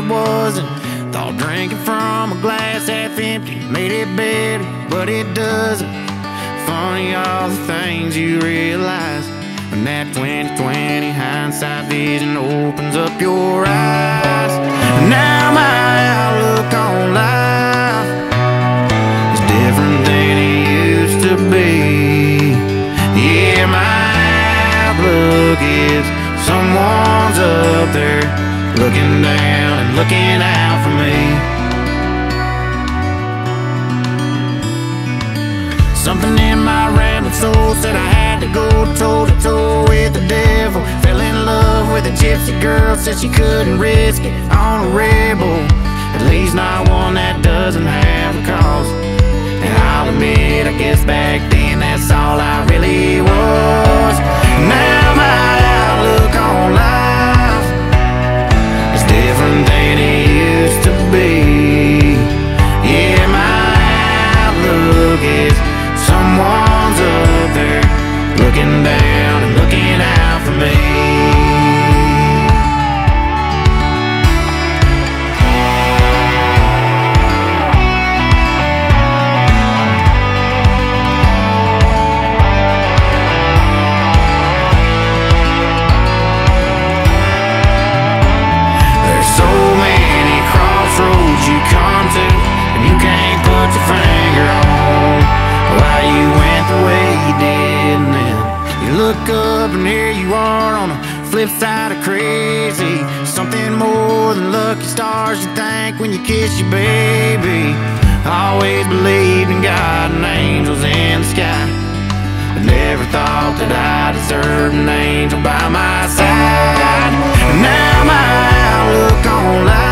wasn't. Thought drinking from a glass half empty made it better, but it doesn't. Funny all the things you realize when that 20/20 hindsight vision opens up your eyes. Now my outlook on life is different than it used to be. Yeah, my outlook is someone's up there looking down and looking out for me. Something in my rambling soul said I had to go toe to toe with the devil. Fell in love with a gypsy girl, said she couldn't risk it on a rebel. At least not one that doesn't have a cause. And I'll admit, I guess back then that's all I really was. Now my outlook on life is different than it used to be. Yeah, my outlook is someone's up there looking down and looking out for me. There's so many crossroads you come to, and you can't put your finger on why you went the way you did. And then you look up and here you are on the flip side of crazy. Something more than lucky stars, you think, when you kiss your baby. Always believed in God and angels in the sky, but never thought that I deserved an angel by my side. Now my outlook on life